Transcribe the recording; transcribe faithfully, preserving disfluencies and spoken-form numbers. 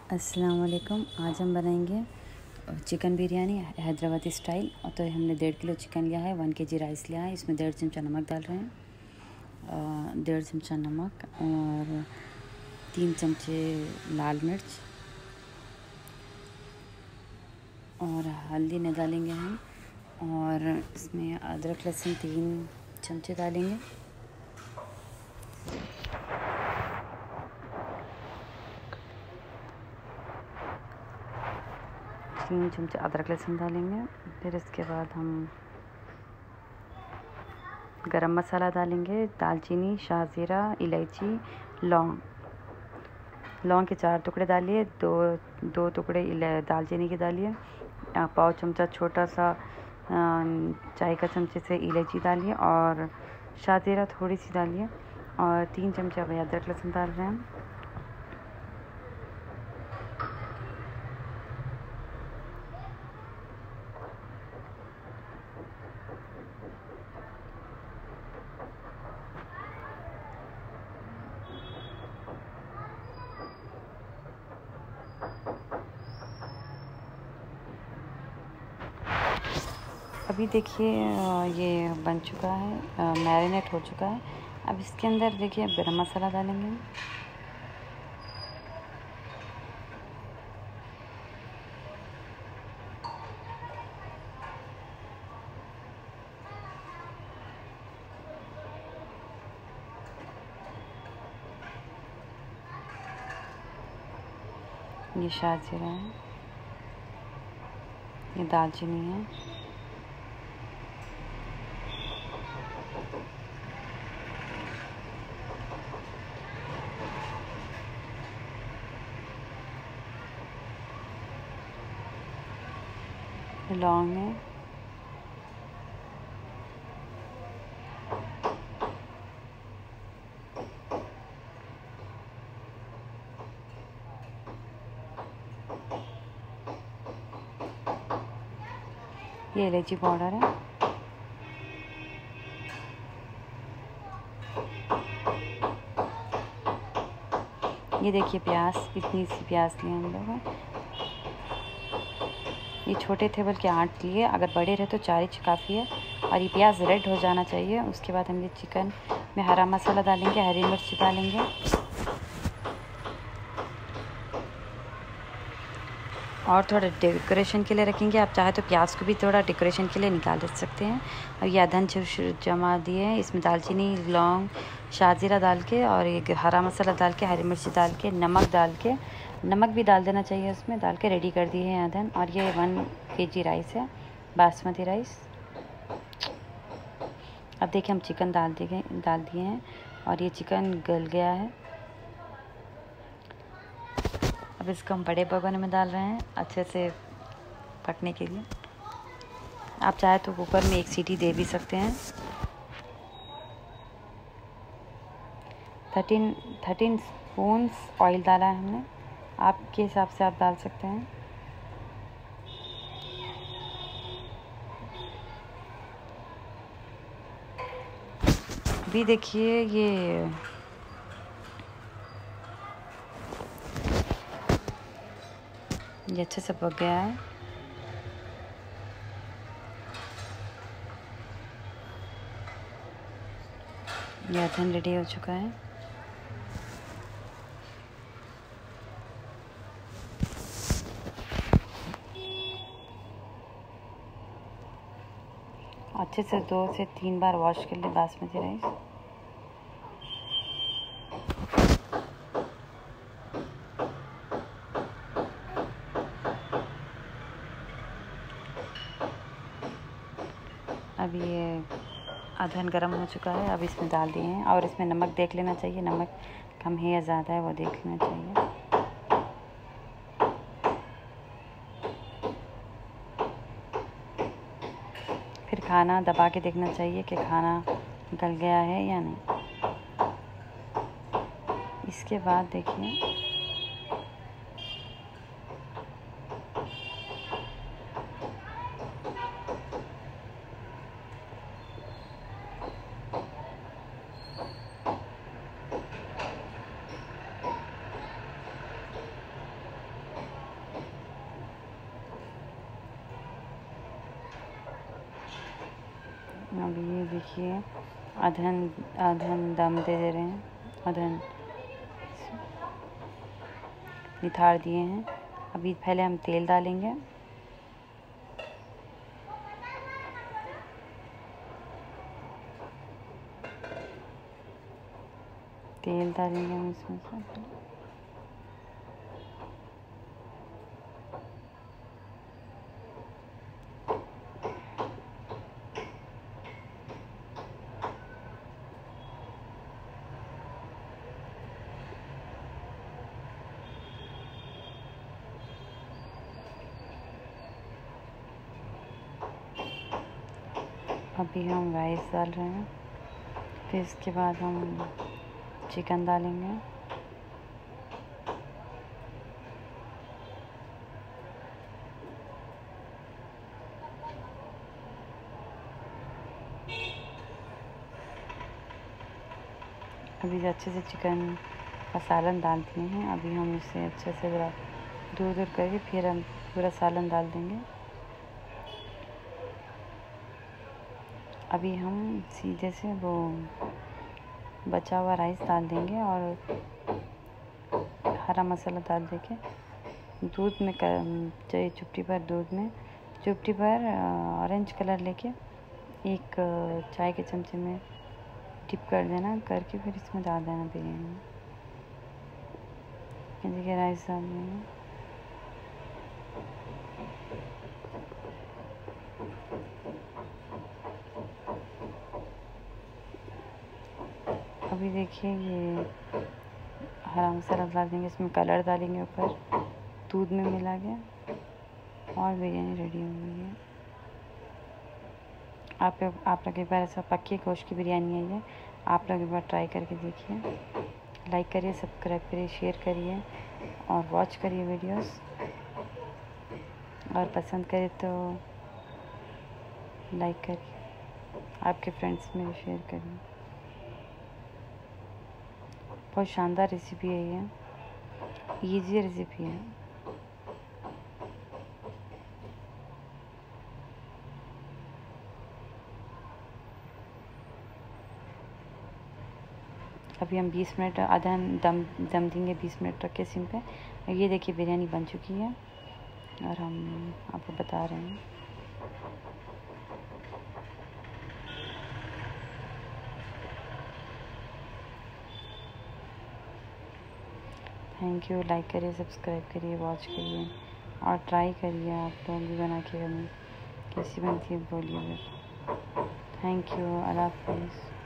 अस्सलाम वालेकुम। आज हम बनाएंगे चिकन बिरयानी हैदराबादी स्टाइल। और तो हमने डेढ़ किलो चिकन लिया है, वन के जी राइस लिया है। इसमें डेढ़ चमचा नमक डाल रहे हैं, डेढ़ चमचा नमक और तीन चमचे लाल मिर्च और हल्दी न डालेंगे हम। और इसमें अदरक लहसुन तीन चमचे डालेंगे। तीन चमचे अदरक लहसुन डालेंगे। फिर इसके बाद हम गरम मसाला डालेंगे, दालचीनी, शाहजीरा, इलायची, लौंग। लौंग के चार टुकड़े डालिए, दो दो टुकड़े दालचीनी के डालिए, पाव चमचा छोटा सा चाय का चमचे से इलायची डालिए और शाहजीरा थोड़ी सी डालिए और तीन चमचे अभी अदरक लहसुन डाल रहे हैं। अभी देखिए ये बन चुका है, मैरिनेट हो चुका है। अब इसके अंदर देखिए गरम मसाला डालेंगे। ये शाहजीरा है, ये दालचीनी है, लौंग है, ये इलायची पाउडर है, ये देखिए प्याज, इतनी सी प्याज लिए हम लोग। ये छोटे थे बल्कि आठ लिए, अगर बड़े रहे तो चार ही काफ़ी है। और ये प्याज रेड हो जाना चाहिए। उसके बाद हम ये चिकन में हरा मसाला डालेंगे, हरी मिर्च डालेंगे और थोड़ा डेकोरेशन के लिए रखेंगे। आप चाहे तो प्याज को भी थोड़ा डेकोरेशन के लिए निकाल सकते हैं। और ये अदन जमा दिए हैं, इसमें दालचीनी, लौंग, शाहजीरा डाल के और ये हरा मसाला डाल के, हरी मिर्च डाल के, नमक डाल के, नमक भी डाल देना चाहिए उसमें, डाल के रेडी कर दिए हैं अदन। और ये वन के जी राइस है, बासमती राइस। अब देखिए हम चिकन डाल दिए डाल दिए हैं और ये चिकन गल गया है। अब इसको हम बड़े भगोने में डाल रहे हैं अच्छे से पकने के लिए। आप चाहे तो कुकर में एक सीटी दे भी सकते हैं। थर्टीन थर्टीन स्पून्स ऑयल डाला है हमने, आपके हिसाब से आप डाल सकते हैं। अभी देखिए ये ये अच्छे से पक गया है। ये अदन रेडी हो चुका है। अच्छे से दो से तीन बार वॉश कर ले बासमती राइस। अब ये अदन गरम हो चुका है, अब इसमें डाल दिए हैं। और इसमें नमक देख लेना चाहिए, नमक कम है या ज़्यादा है वो देख लेना चाहिए। फिर खाना दबा के देखना चाहिए कि खाना गल गया है या नहीं। इसके बाद देखिए अभी ये देखिए अधन अधन दम दे दे रहे हैं, अधन निथार दिए हैं। अभी पहले हम तेल डालेंगे। तेल डालेंगे हम इसमें से। अभी हम राइस डाल रहे हैं, फिर इसके बाद हम चिकन डालेंगे। अभी अच्छे से चिकन का सालन डाल दिए हैं। अभी हम इसे अच्छे से ज़रा दूर दूर करके फिर हम पूरा सालन डाल देंगे। अभी हम सीधे से वो बचा हुआ राइस डाल देंगे और हरा मसाला डाल देके दूध में कर चुपटी भर दूध में चुपटी भर ऑरेंज कलर लेके एक चाय के चमचे में डिप कर देना, करके फिर इसमें डाल देना बिरयानी। ये देखिए राइस डाल देंगे। अभी देखिए ये हरा मसाला डाल देंगे, इसमें कलर डालेंगे ऊपर दूध में मिला के, और बिरयानी रेडी हो गई है। आप आप लोग एक बार ऐसा पक्की गोश्त की बिरयानी आई है, आप लोग एक बार ट्राई करके देखिए। लाइक करिए, सब्सक्राइब करिए, शेयर करिए और वॉच करिए वीडियोस, और पसंद करिए तो लाइक करिए, आपके फ्रेंड्स में शेयर करिए। बहुत शानदार रेसिपी है ये, ईजी रेसिपी है। अभी हम बीस मिनट आधा दम दम देंगे, बीस मिनट रख के सिम पे। ये देखिए बिरयानी बन चुकी है और हम आपको बता रहे हैं। Thank you. लाइक करिए, सब्सक्राइब करिए, वॉच करिए और ट्राई करिए। आप लोग भी बना के हमें कैसी बनती है बोलिए। Thank you. अल्लाह हाफिज़।